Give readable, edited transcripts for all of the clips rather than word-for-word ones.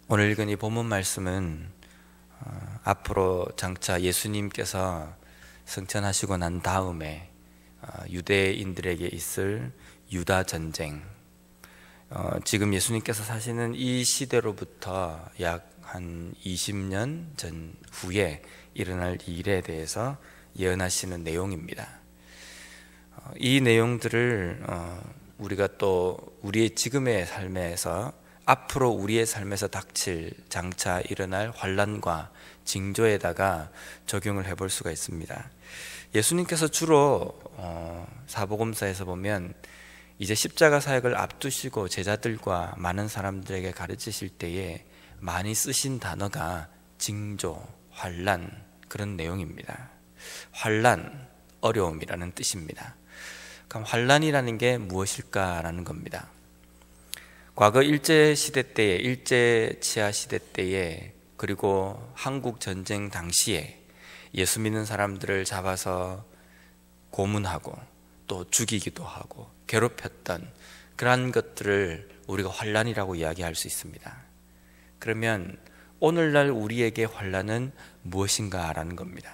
오늘 읽은 이 본문 말씀은 앞으로 장차 예수님께서 승천하시고 난 다음에 유대인들에게 있을 유다 전쟁, 지금 예수님께서 사시는 이 시대로부터 약 한 20년 전 후에 일어날 일에 대해서 예언하시는 내용입니다. 이 내용들을 우리가 또 우리의 지금의 삶에서 앞으로 우리의 삶에서 닥칠 장차 일어날 환난과 징조에다가 적용을 해볼 수가 있습니다. 예수님께서 주로 사복음서에서 보면 이제 십자가 사역을 앞두시고 제자들과 많은 사람들에게 가르치실 때에 많이 쓰신 단어가 징조, 환난, 그런 내용입니다. 환난, 어려움이라는 뜻입니다. 그럼 환난이라는 게 무엇일까라는 겁니다. 과거 일제시대 때에, 일제치하 시대 때에, 그리고 한국 전쟁 당시에 예수 믿는 사람들을 잡아서 고문하고 또 죽이기도 하고 괴롭혔던 그러한 것들을 우리가 환난이라고 이야기할 수 있습니다. 그러면 오늘날 우리에게 환난은 무엇인가라는 겁니다.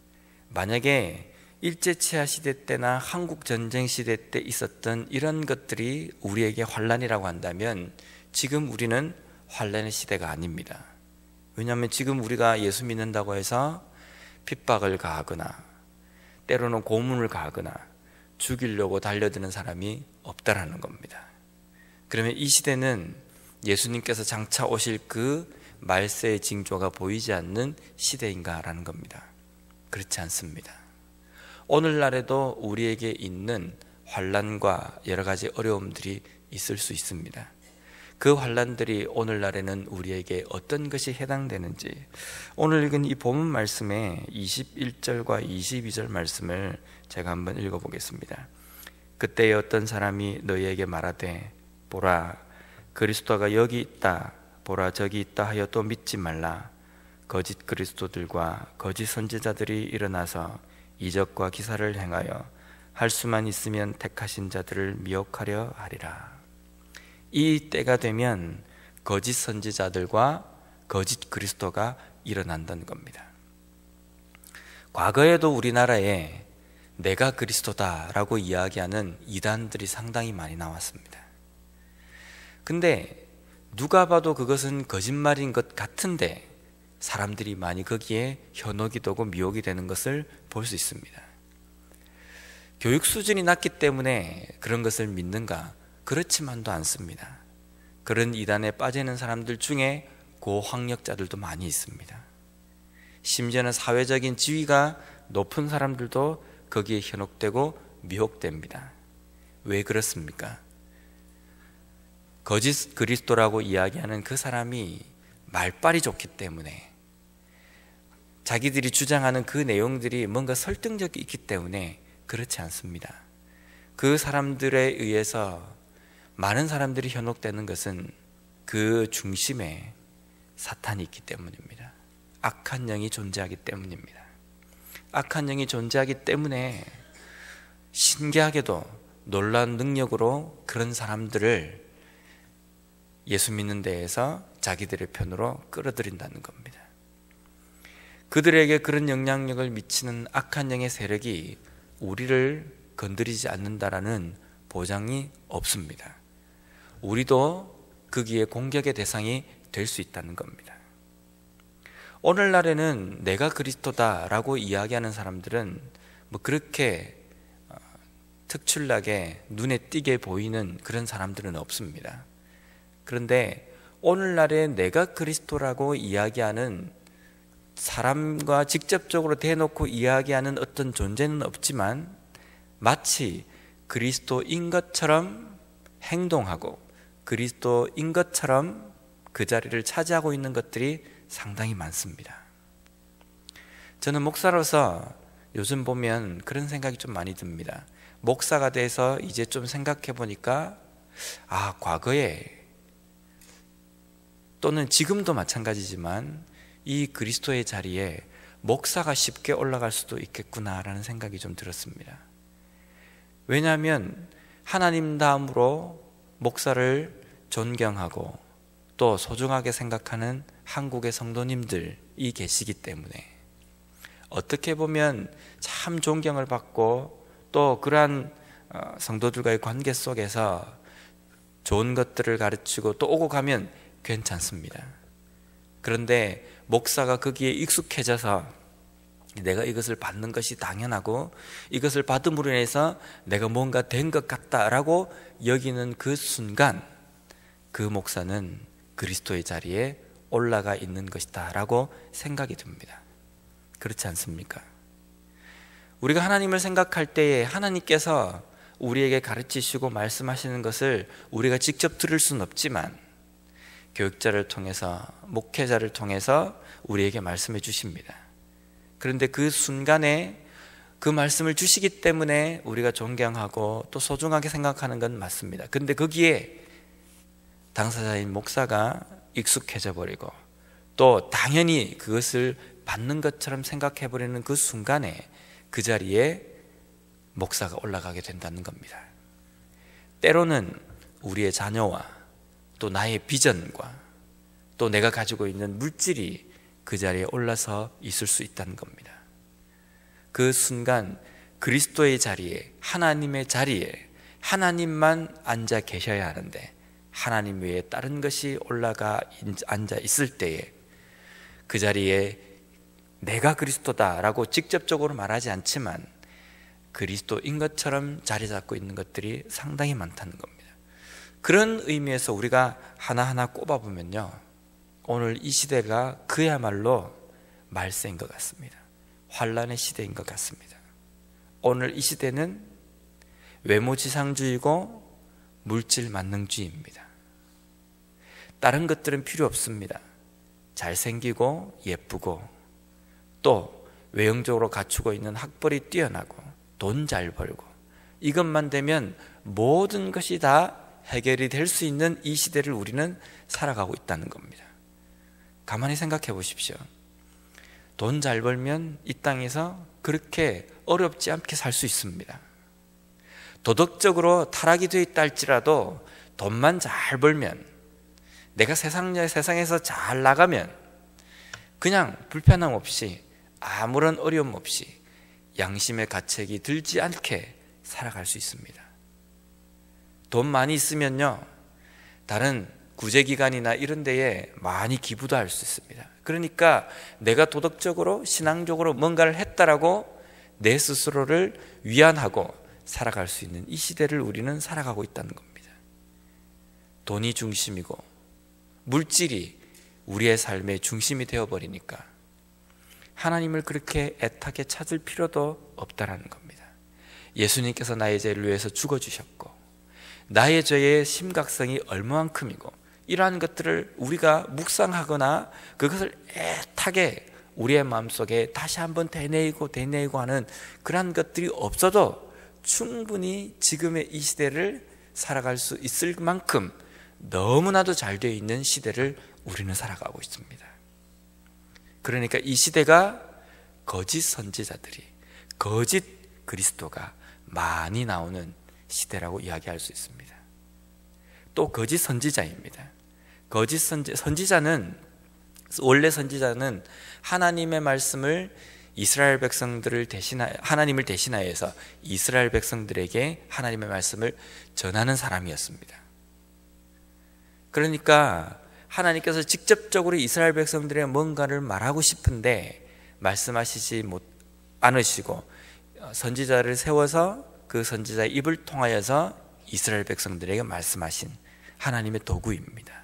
만약에 일제치하 시대 때나 한국 전쟁 시대 때 있었던 이런 것들이 우리에게 환난이라고 한다면 지금 우리는 환난의 시대가 아닙니다. 왜냐하면 지금 우리가 예수 믿는다고 해서 핍박을 가하거나 때로는 고문을 가하거나 죽이려고 달려드는 사람이 없다라는 겁니다. 그러면 이 시대는 예수님께서 장차 오실 그 말세의 징조가 보이지 않는 시대인가라는 겁니다. 그렇지 않습니다. 오늘날에도 우리에게 있는 환난과 여러 가지 어려움들이 있을 수 있습니다. 그 환난들이 오늘날에는 우리에게 어떤 것이 해당되는지 오늘 읽은 이 본문 말씀의 21절과 22절 말씀을 제가 한번 읽어보겠습니다. 그때에 어떤 사람이 너희에게 말하되 보라 그리스도가 여기 있다 보라 저기 있다 하여 또 믿지 말라. 거짓 그리스도들과 거짓 선지자들이 일어나서 이적과 기사를 행하여 할 수만 있으면 택하신 자들을 미혹하려 하리라. 이 때가 되면 거짓 선지자들과 거짓 그리스도가 일어난다는 겁니다. 과거에도 우리나라에 내가 그리스도다라고 이야기하는 이단들이 상당히 많이 나왔습니다. 근데 누가 봐도 그것은 거짓말인 것 같은데 사람들이 많이 거기에 현혹이 되고 미혹이 되는 것을 볼 수 있습니다. 교육 수준이 낮기 때문에 그런 것을 믿는가? 그렇지만도 않습니다. 그런 이단에 빠지는 사람들 중에 고학력자들도 많이 있습니다. 심지어는 사회적인 지위가 높은 사람들도 거기에 현혹되고 미혹됩니다. 왜 그렇습니까? 거짓 그리스도라고 이야기하는 그 사람이 말빨이 좋기 때문에, 자기들이 주장하는 그 내용들이 뭔가 설득력이 있기 때문에 그렇지 않습니다. 그 사람들에 의해서 많은 사람들이 현혹되는 것은 그 중심에 사탄이 있기 때문입니다. 악한 영이 존재하기 때문입니다. 악한 영이 존재하기 때문에 신기하게도 놀라운 능력으로 그런 사람들을 예수 믿는 데에서 자기들의 편으로 끌어들인다는 겁니다. 그들에게 그런 영향력을 미치는 악한 영의 세력이 우리를 건드리지 않는다라는 보장이 없습니다. 우리도 거기에 공격의 대상이 될 수 있다는 겁니다. 오늘날에는 내가 그리스도다라고 이야기하는 사람들은 그렇게 특출나게 눈에 띄게 보이는 그런 사람들은 없습니다. 그런데 오늘날에 내가 그리스도라고 이야기하는 사람과 직접적으로 대놓고 이야기하는 어떤 존재는 없지만 마치 그리스도인 것처럼 행동하고 그리스도인 것처럼 그 자리를 차지하고 있는 것들이 상당히 많습니다. 저는 목사로서 요즘 보면 그런 생각이 좀 많이 듭니다. 목사가 돼서 이제 좀 생각해 보니까 과거에 또는 지금도 마찬가지지만 이 그리스도의 자리에 목사가 쉽게 올라갈 수도 있겠구나라는 생각이 좀 들었습니다. 왜냐하면 하나님 다음으로 목사를 존경하고 또 소중하게 생각하는 한국의 성도님들이 계시기 때문에 어떻게 보면 참 존경을 받고 또 그러한 성도들과의 관계 속에서 좋은 것들을 가르치고 또 오고 가면 괜찮습니다. 그런데 목사가 거기에 익숙해져서 내가 이것을 받는 것이 당연하고 이것을 받음으로 인해서 내가 뭔가 된 것 같다라고 여기는 그 순간 그 목사는 그리스도의 자리에 올라가 있는 것이다 라고 생각이 듭니다. 그렇지 않습니까? 우리가 하나님을 생각할 때에 하나님께서 우리에게 가르치시고 말씀하시는 것을 우리가 직접 들을 수는 없지만 교육자를 통해서 목회자를 통해서 우리에게 말씀해 주십니다. 그런데 그 순간에 그 말씀을 주시기 때문에 우리가 존경하고 또 소중하게 생각하는 건 맞습니다. 그런데 거기에 당사자인 목사가 익숙해져 버리고 또 당연히 그것을 받는 것처럼 생각해 버리는 그 순간에 그 자리에 목사가 올라가게 된다는 겁니다. 때로는 우리의 자녀와 또 나의 비전과 또 내가 가지고 있는 물질이 그 자리에 올라서 있을 수 있다는 겁니다. 그 순간 그리스도의 자리에, 하나님의 자리에 하나님만 앉아 계셔야 하는데 하나님 외에 다른 것이 올라가 앉아 있을 때에 그 자리에 내가 그리스도다라고 직접적으로 말하지 않지만 그리스도인 것처럼 자리 잡고 있는 것들이 상당히 많다는 겁니다. 그런 의미에서 우리가 하나하나 꼽아보면요, 오늘 이 시대가 그야말로 말세인 것 같습니다. 환란의 시대인 것 같습니다. 오늘 이 시대는 외모지상주의고 물질 만능주의입니다. 다른 것들은 필요 없습니다. 잘생기고 예쁘고 또 외형적으로 갖추고 있는 학벌이 뛰어나고 돈 잘 벌고 이것만 되면 모든 것이 다 해결이 될 수 있는 이 시대를 우리는 살아가고 있다는 겁니다. 가만히 생각해 보십시오. 돈 잘 벌면 이 땅에서 그렇게 어렵지 않게 살 수 있습니다. 도덕적으로 타락이 되어 있다 할지라도 돈만 잘 벌면, 내가 세상에서 잘 나가면 그냥 불편함 없이 아무런 어려움 없이 양심의 가책이 들지 않게 살아갈 수 있습니다. 돈 많이 있으면요, 다른 구제기관이나 이런 데에 많이 기부도 할 수 있습니다. 그러니까 내가 도덕적으로 신앙적으로 뭔가를 했다라고 내 스스로를 위안하고 살아갈 수 있는 이 시대를 우리는 살아가고 있다는 겁니다. 돈이 중심이고 물질이 우리의 삶의 중심이 되어버리니까 하나님을 그렇게 애타게 찾을 필요도 없다라는 겁니다. 예수님께서 나의 죄를 위해서 죽어주셨고 나의 죄의 심각성이 얼마만큼이고 이러한 것들을 우리가 묵상하거나 그것을 애타게 우리의 마음속에 다시 한번 되뇌이고 하는 그러한 것들이 없어도 충분히 지금의 이 시대를 살아갈 수 있을 만큼 너무나도 잘 되어 있는 시대를 우리는 살아가고 있습니다. 그러니까 이 시대가 거짓 선지자들이, 거짓 그리스도가 많이 나오는 시대라고 이야기할 수 있습니다. 또 거짓 선지자입니다. 거짓 선지자는, 원래 선지자는 하나님의 말씀을 이스라엘 백성들을 하나님을 대신하여서 이스라엘 백성들에게 하나님의 말씀을 전하는 사람이었습니다. 그러니까 하나님께서 직접적으로 이스라엘 백성들의 뭔가를 말하고 싶은데 말씀하시지 않으시고 선지자를 세워서 그 선지자의 입을 통하여서 이스라엘 백성들에게 말씀하신 하나님의 도구입니다.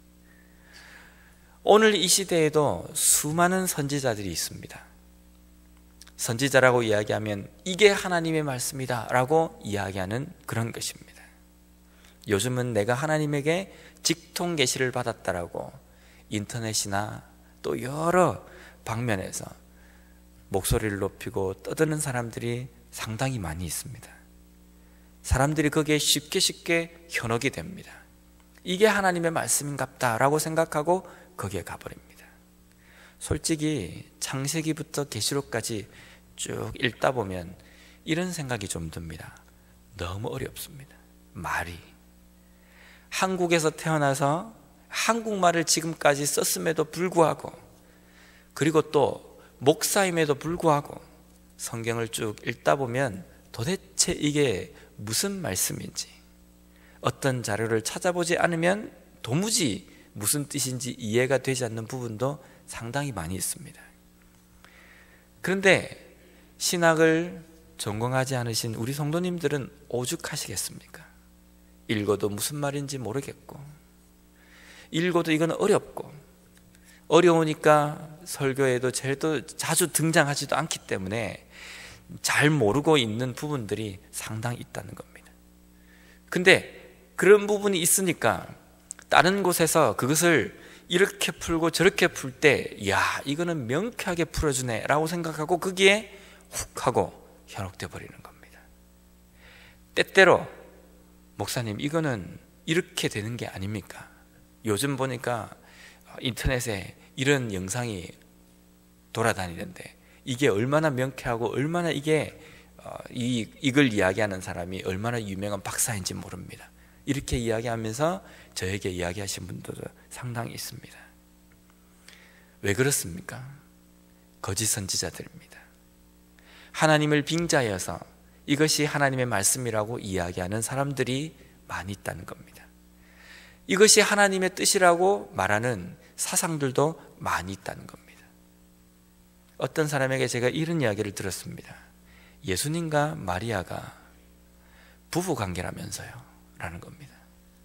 오늘 이 시대에도 수많은 선지자들이 있습니다. 선지자라고 이야기하면 이게 하나님의 말씀이다 라고 이야기하는 그런 것입니다. 요즘은 내가 하나님에게 직통 계시를 받았다라고 인터넷이나 또 여러 방면에서 목소리를 높이고 떠드는 사람들이 상당히 많이 있습니다. 사람들이 거기에 쉽게 현혹이 됩니다. 이게 하나님의 말씀인갑다 라고 생각하고 거기에 가버립니다. 솔직히 창세기부터 계시록까지 쭉 읽다 보면 이런 생각이 좀 듭니다. 너무 어렵습니다. 말이 한국에서 태어나서 한국말을 지금까지 썼음에도 불구하고, 그리고 또 목사임에도 불구하고 성경을 쭉 읽다 보면 도대체 이게 무슨 말씀인지, 어떤 자료를 찾아보지 않으면 도무지 무슨 뜻인지 이해가 되지 않는 부분도 상당히 많이 있습니다. 그런데 신학을 전공하지 않으신 우리 성도님들은 오죽하시겠습니까? 읽어도 무슨 말인지 모르겠고, 읽어도 이건 어렵고, 어려우니까 설교에도 자주 등장하지도 않기 때문에 잘 모르고 있는 부분들이 상당히 있다는 겁니다. 근데 그런 부분이 있으니까 다른 곳에서 그것을 이렇게 풀고 저렇게 풀 때, 야, 이거는 명쾌하게 풀어주네 라고 생각하고 거기에 훅 하고 현혹돼 버리는 겁니다. 때때로 목사님, 이거는 이렇게 되는 게 아닙니까? 요즘 보니까 인터넷에 이런 영상이 돌아다니는데 이게 얼마나 명쾌하고 얼마나 이게 이걸 이야기하는 사람이 얼마나 유명한 박사인지 모릅니다. 이렇게 이야기하면서 저에게 이야기하신 분들도 상당히 있습니다. 왜 그렇습니까? 거짓 선지자들입니다. 하나님을 빙자해서 이것이 하나님의 말씀이라고 이야기하는 사람들이 많이 있다는 겁니다. 이것이 하나님의 뜻이라고 말하는 사상들도 많이 있다는 겁니다. 어떤 사람에게 제가 이런 이야기를 들었습니다. 예수님과 마리아가 부부관계라면서요 라는 겁니다.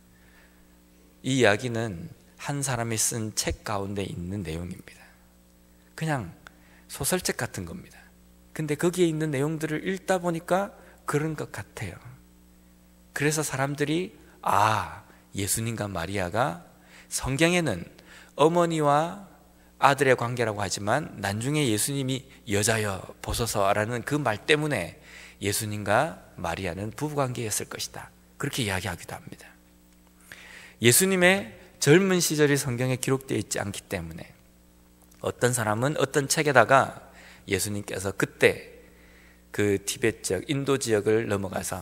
이 이야기는 한 사람이 쓴 책 가운데 있는 내용입니다. 그냥 소설책 같은 겁니다. 근데 거기에 있는 내용들을 읽다 보니까 그런 것 같아요. 그래서 사람들이 예수님과 마리아가 성경에는 어머니와 아들의 관계라고 하지만 나중에 예수님이 여자여 보소서라는 그 말 때문에 예수님과 마리아는 부부관계였을 것이다, 그렇게 이야기하기도 합니다. 예수님의 젊은 시절이 성경에 기록되어 있지 않기 때문에 어떤 사람은 어떤 책에다가 예수님께서 그때 그 티베트 지역, 인도 지역을 넘어가서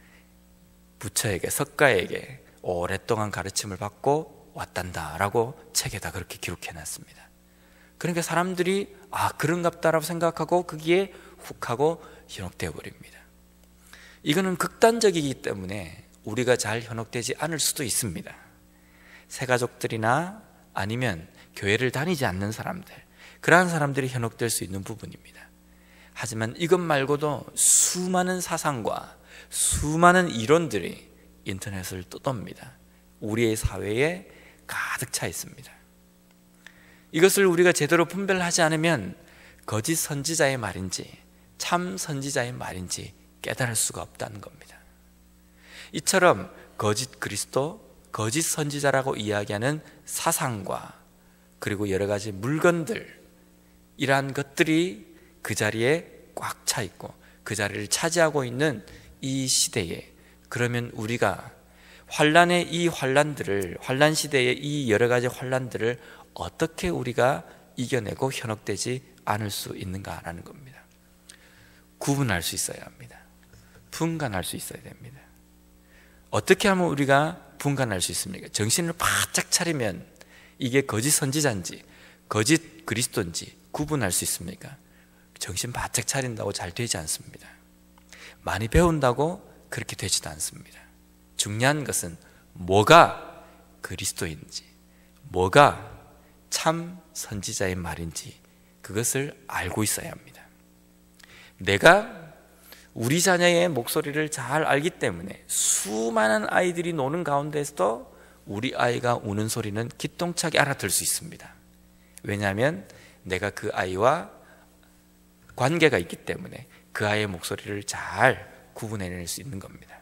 부처에게, 석가에게 오랫동안 가르침을 받고 왔단다라고 책에다 그렇게 기록해놨습니다. 그러니까 사람들이 그런갑다라고 생각하고 거기에 훅 하고 현혹되어 버립니다. 이거는 극단적이기 때문에 우리가 잘 현혹되지 않을 수도 있습니다. 새가족들이나 아니면 교회를 다니지 않는 사람들, 그러한 사람들이 현혹될 수 있는 부분입니다. 하지만 이것 말고도 수많은 사상과 수많은 이론들이 인터넷을 떠돕니다. 우리의 사회에 가득 차 있습니다. 이것을 우리가 제대로 분별하지 않으면 거짓 선지자의 말인지 참 선지자의 말인지 깨달을 수가 없다는 겁니다. 이처럼 거짓 그리스도, 거짓 선지자라고 이야기하는 사상과 그리고 여러 가지 물건들, 이러한 것들이 그 자리에 꽉 차 있고 그 자리를 차지하고 있는 이 시대에, 그러면 우리가 환란의 이 환란들을, 환란 시대의 이 여러 가지 환란들을 어떻게 우리가 이겨내고 현혹되지 않을 수 있는가라는 겁니다. 구분할 수 있어야 합니다. 분간할 수 있어야 됩니다. 어떻게 하면 우리가 분간할 수 있습니까? 정신을 바짝 차리면 이게 거짓 선지자인지 거짓 그리스도인지 구분할 수 있습니까? 정신 바짝 차린다고 잘 되지 않습니다. 많이 배운다고 그렇게 되지도 않습니다. 중요한 것은 뭐가 그리스도인지, 뭐가 참 선지자의 말인지 그것을 알고 있어야 합니다. 내가 우리 자녀의 목소리를 잘 알기 때문에 수많은 아이들이 노는 가운데서도 우리 아이가 우는 소리는 기똥차게 알아들 수 있습니다. 왜냐하면 내가 그 아이와 관계가 있기 때문에 그 아이의 목소리를 잘 구분해낼 수 있는 겁니다.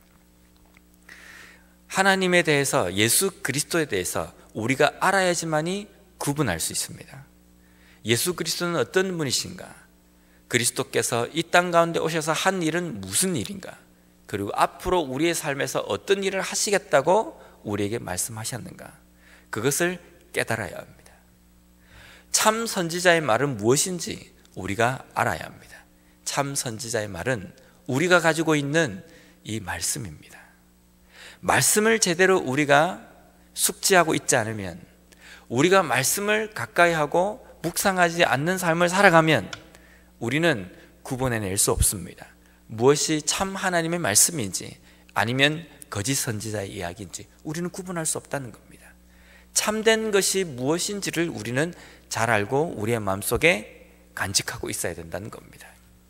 하나님에 대해서, 예수 그리스도에 대해서 우리가 알아야지만이 구분할 수 있습니다. 예수 그리스도는 어떤 분이신가? 그리스도께서 이 땅 가운데 오셔서 한 일은 무슨 일인가? 그리고 앞으로 우리의 삶에서 어떤 일을 하시겠다고 우리에게 말씀하셨는가? 그것을 깨달아야 합니다. 참 선지자의 말은 무엇인지 우리가 알아야 합니다. 참 선지자의 말은 우리가 가지고 있는 이 말씀입니다. 말씀을 제대로 우리가 숙지하고 있지 않으면, 우리가 말씀을 가까이 하고 묵상하지 않는 삶을 살아가면 우리는 구분해낼 수 없습니다. 무엇이 참 하나님의 말씀인지 아니면 거짓 선지자의 이야기인지 우리는 구분할 수 없다는 겁니다. 참된 것이 무엇인지를 우리는 잘 알고 우리의 마음속에 간직하고 있어야 된다는 겁니다.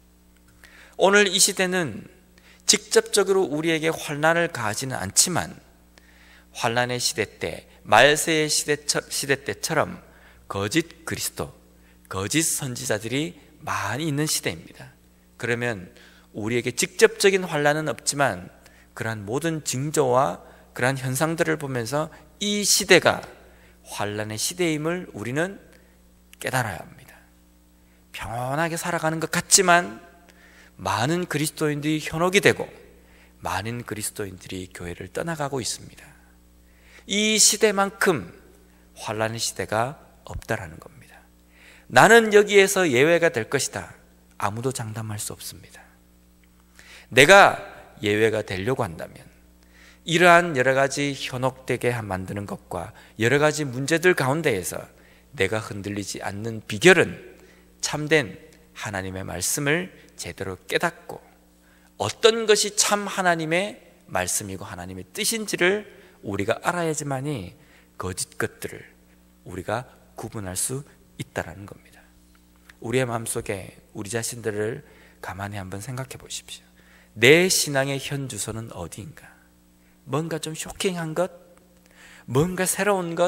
오늘 이 시대는 직접적으로 우리에게 환난을 가하지는 않지만 환난의 시대 때, 말세의 시대 때처럼 거짓 그리스도, 거짓 선지자들이 많이 있는 시대입니다. 그러면 우리에게 직접적인 환난은 없지만 그러한 모든 징조와 그러한 현상들을 보면서 이 시대가 환난의 시대임을 우리는 깨달아야 합니다. 평온하게 살아가는 것 같지만 많은 그리스도인들이 현혹이 되고 많은 그리스도인들이 교회를 떠나가고 있습니다. 이 시대만큼 환난의 시대가 없다라는 겁니다. 나는 여기에서 예외가 될 것이다. 아무도 장담할 수 없습니다. 내가 예외가 되려고 한다면 이러한 여러 가지 현혹되게 만드는 것과 여러 가지 문제들 가운데에서 내가 흔들리지 않는 비결은 참된 하나님의 말씀을 제대로 깨닫고 어떤 것이 참 하나님의 말씀이고 하나님의 뜻인지를 우리가 알아야지만이 거짓 것들을 우리가 구분할 수 있다는 겁니다. 우리의 마음속에 우리 자신들을 가만히 한번 생각해 보십시오. 내 신앙의 현 주소는 어디인가? 뭔가 좀 쇼킹한 것, 뭔가 새로운 것,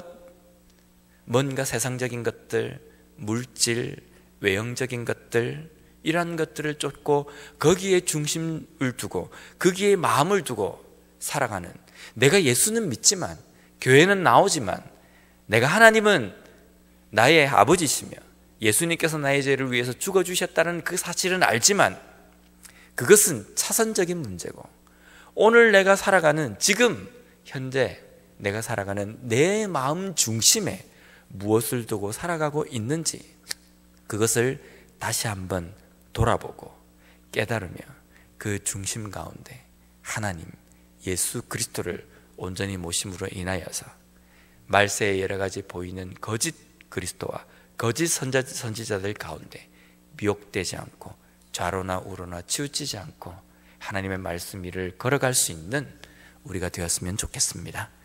뭔가 세상적인 것들, 물질, 외형적인 것들, 이러한 것들을 쫓고 거기에 중심을 두고 거기에 마음을 두고 살아가는, 내가 예수는 믿지만 교회는 나오지만 내가 하나님은 나의 아버지시며 예수님께서 나의 죄를 위해서 죽어주셨다는 그 사실은 알지만 그것은 차선적인 문제고, 오늘 내가 살아가는, 지금 현재 내가 살아가는 내 마음 중심에 무엇을 두고 살아가고 있는지 그것을 다시 한번 돌아보고 깨달으며 그 중심 가운데 하나님 예수 그리스도를 온전히 모심으로 인하여서 말세에 여러 가지 보이는 거짓 그리스도와 거짓 선지자들 가운데 미혹되지 않고 좌로나 우로나 치우치지 않고 하나님의 말씀 위를 걸어갈 수 있는 우리가 되었으면 좋겠습니다.